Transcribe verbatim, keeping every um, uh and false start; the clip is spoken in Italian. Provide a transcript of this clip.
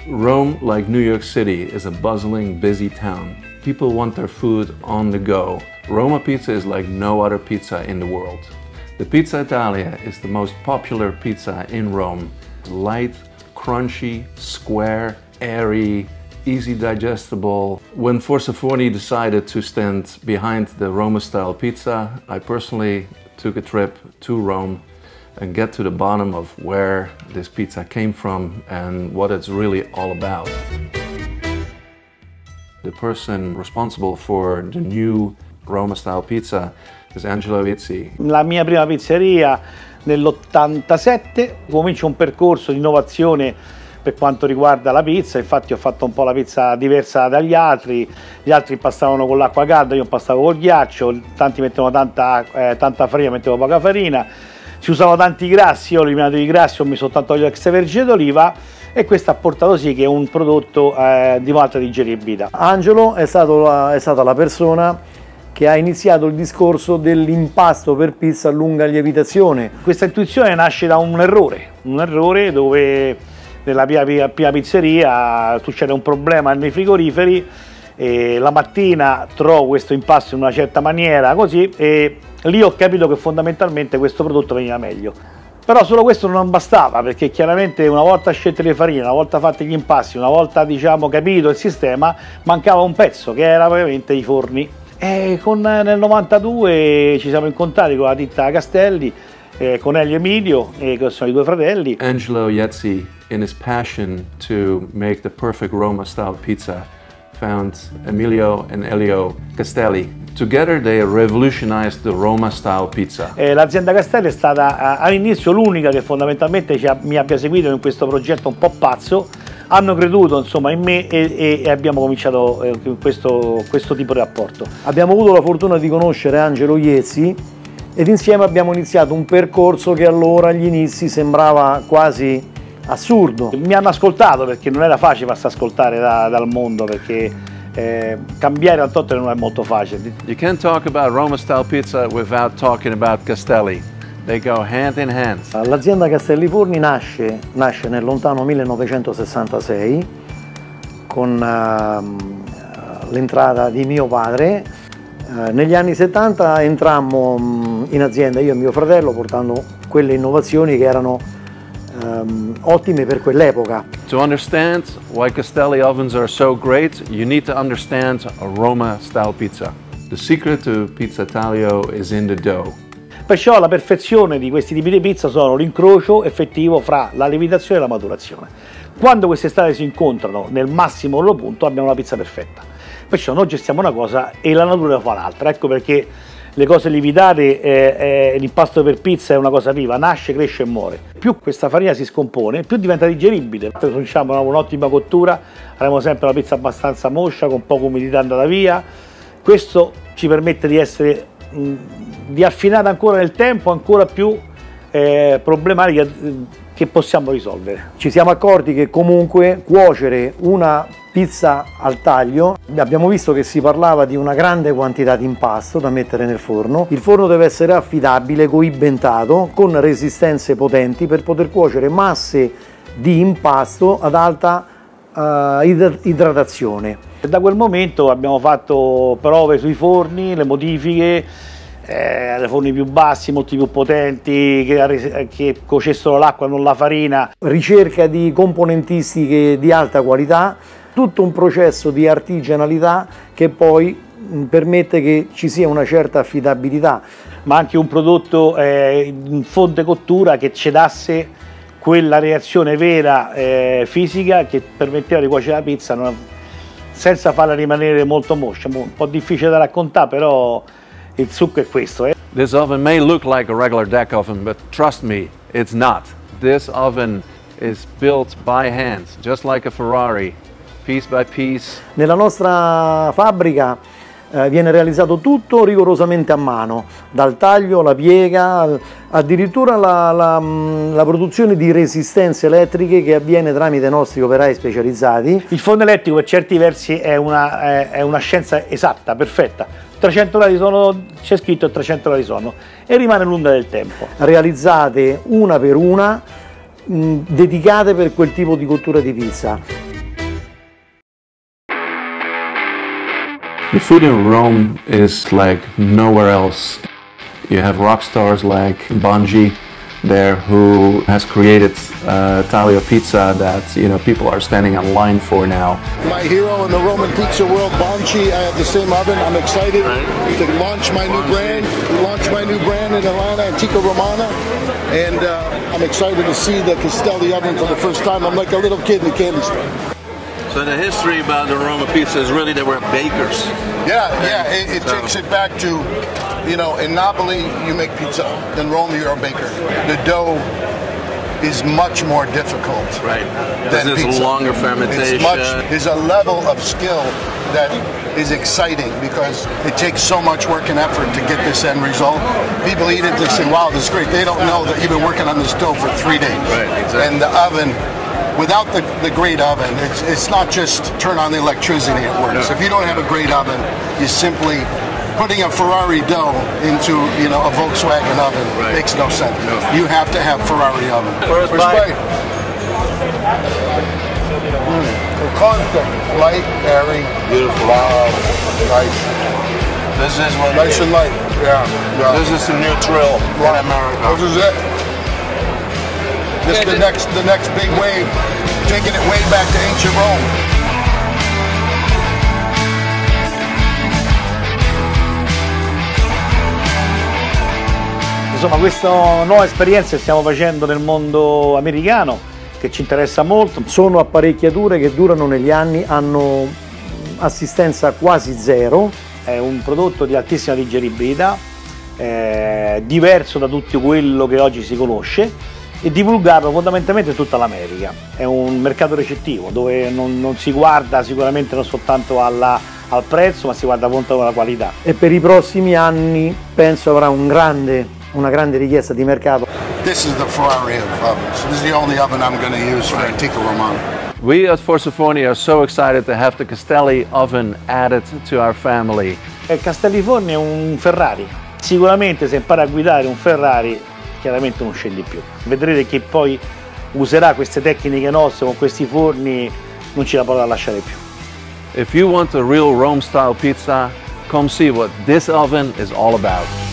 Rome, like New York City, is a bustling, busy town. People want their food on the go. Roma pizza is like no other pizza in the world. The Pizza Italia is the most popular pizza in Rome. Light, crunchy, square, airy, easy digestible. When Forsafoni decided to stand behind the Roma-style pizza, I personally took a trip to Rome and get to the bottom of where this pizza came from and what it's really all about. The person responsible for the new Roma-style pizza is Angelo Izzi. La mia prima pizzeria nell'ottantasette, comincio un percorso di innovazione per quanto riguarda la pizza. Infatti ho fatto un po' la pizza diversa dagli altri, gli altri impastavano con l'acqua calda, io impastavo col ghiaccio, tanti mettevano tanta, eh, tanta farina, mettevo poca farina, si usavano tanti grassi, io ho eliminato i grassi, ho messo soltanto olio extravergine d'oliva e questo ha portato sì che è un prodotto eh, di molta digeribilità. Angelo è, stato la, è stata la persona che ha iniziato il discorso dell'impasto per pizza a lunga lievitazione. Questa intuizione nasce da un errore, un errore dove nella mia prima pizzeria succede un problema nei frigoriferi e la mattina trovo questo impasto in una certa maniera così e lì ho capito che fondamentalmente questo prodotto veniva meglio. Però solo questo non bastava, perché chiaramente una volta scelte le farine, una volta fatti gli impasti, una volta diciamo capito il sistema, mancava un pezzo che era ovviamente i forni. E con, nel novantadue ci siamo incontrati con la ditta Castelli, eh, con Elio e Emilio, eh, che sono i due fratelli. Angelo Izzi, in his passion to make the perfect Roma-style pizza, found Emilio and Elio Castelli. Together they revolutionized the Roma-style pizza. Eh, L'azienda Castelli è stata all'inizio l'unica che fondamentalmente ci ha, mi abbia seguito in questo progetto un po' pazzo. Hanno creduto insomma in me e, e abbiamo cominciato eh, questo, questo tipo di rapporto. Abbiamo avuto la fortuna di conoscere Angelo Izzi ed insieme abbiamo iniziato un percorso che allora agli inizi sembrava quasi assurdo. Mi hanno ascoltato perché non era facile farsi ascoltare da, dal mondo, perché eh, cambiare al tutto non è molto facile. You can't talk about Roma-style pizza without talking about Castelli. They go hand in hand. L'azienda Castelli Forni nasce, nasce nel lontano millenovecentosessantasei con uh, l'entrata di mio padre. Uh, negli anni settanta entrammo um, in azienda, io e mio fratello, portando quelle innovazioni che erano um, ottime per quell'epoca. To understand why Castelli ovens are so great, you need to understand a Roma-style pizza. The secret to Pizza Italia is in the dough. Perciò la perfezione di questi tipi di pizza sono l'incrocio effettivo fra la lievitazione e la maturazione. Quando queste strade si incontrano nel massimo loro punto abbiamo una pizza perfetta. Perciò noi gestiamo una cosa e la natura fa l'altra. Ecco perché le cose lievitate, eh, eh, l'impasto per pizza è una cosa viva, nasce, cresce e muore. Più questa farina si scompone, più diventa digeribile. Se facciamo un'ottima cottura avremo sempre una pizza abbastanza moscia, con poca umidità andata via. Questo ci permette di essere mh, di affinare ancora nel tempo ancora più eh, problematiche che possiamo risolvere. Ci siamo accorti che comunque cuocere una pizza al taglio, abbiamo visto che si parlava di una grande quantità di impasto da mettere nel forno. Il forno deve essere affidabile, coibentato, con resistenze potenti per poter cuocere masse di impasto ad alta uh, idratazione. E da quel momento abbiamo fatto prove sui forni, le modifiche, Eh, forni più bassi, molti più potenti, che, che cuocessero l'acqua non la farina. Ricerca di componentistiche di alta qualità, tutto un processo di artigianalità che poi mh, permette che ci sia una certa affidabilità. Ma anche un prodotto eh, in fonte cottura che ci dasse quella reazione vera eh, fisica che permetteva di cuocere la pizza non, senza farla rimanere molto moscia. Un po' difficile da raccontare, però il succo è questo. Eh. This oven may look like a regular deck oven, but trust me, it's not. This oven is built by hand, just like a Ferrari, piece by piece. Nella nostra fabbrica eh, viene realizzato tutto rigorosamente a mano, dal taglio, la piega, addirittura la, la, la produzione di resistenze elettriche che avviene tramite i nostri operai specializzati. Il forno elettrico per certi versi è una, è, è una scienza esatta, perfetta. trecento gradi sono, c'è scritto trecento gradi sono, e rimane l'onda del tempo. Realizzate una per una, mh, dedicate per quel tipo di cottura di pizza. The food in Rome is like nowhere else. You have rock stars like Bungie there, who has created uh, taglio pizza that you know people are standing in line for now. My hero in the Roman pizza world, Bungie. I have the same oven. I'm excited to launch my new brand. Launch my new brand in Atlanta, Antica Romana, and uh, I'm excited to see the Castelli oven for the first time. I'm like a little kid in the candy store. So the history about the Roma pizza is really that we're bakers. Yeah, yeah. It, it so. takes it back to, you know, in Napoli you make pizza. In Rome you're a baker. The dough is much more difficult. Right. Than it's pizza. a longer fermentation. It's much. There's a level of skill that is exciting because it takes so much work and effort to get this end result. People eat it, they say, "Wow, this is great." They don't know that you've been working on this dough for three days. Right. Exactly. And the oven. Without the, the great oven, it's, it's not just turn on the electricity, it works. No. If you don't have a great oven, you're simply putting a Ferrari dough into, you know, a Volkswagen oven. Right. Makes no sense. No. You have to have Ferrari oven. First, First bite. bite. Mm. Constant, light, airy. Beautiful. Wow. Nice. This is what nice and light. Yeah. yeah. This is the new thrill wow. in America. This is it. This is the next, the next big wave, taking it way back to ancient Rome. Insomma, questa nuova esperienza che stiamo facendo nel mondo americano, che ci interessa molto. Sono apparecchiature che durano negli anni, hanno assistenza quasi zero. È un prodotto di altissima digeribilità, eh, diverso da tutto quello che oggi si conosce, e divulgarlo fondamentalmente in tutta l'America. È un mercato recettivo dove non, non si guarda sicuramente non soltanto alla, al prezzo, ma si guarda appunto alla qualità. E per i prossimi anni penso avrà un grande, una grande richiesta di mercato. This is the Ferrari of ovens. This is the only oven I'm going to use for Antica Romana. We at Forcifoni are so excited to have the Castelli oven added to our family. Il Castelli Forni è un Ferrari. Sicuramente se impara a guidare un Ferrari chiaramente non scendi più. Vedrete che poi userà queste tecniche nostre con questi forni, non ce la potrà lasciare più. If you want a real Rome style pizza, come see what this oven is all about.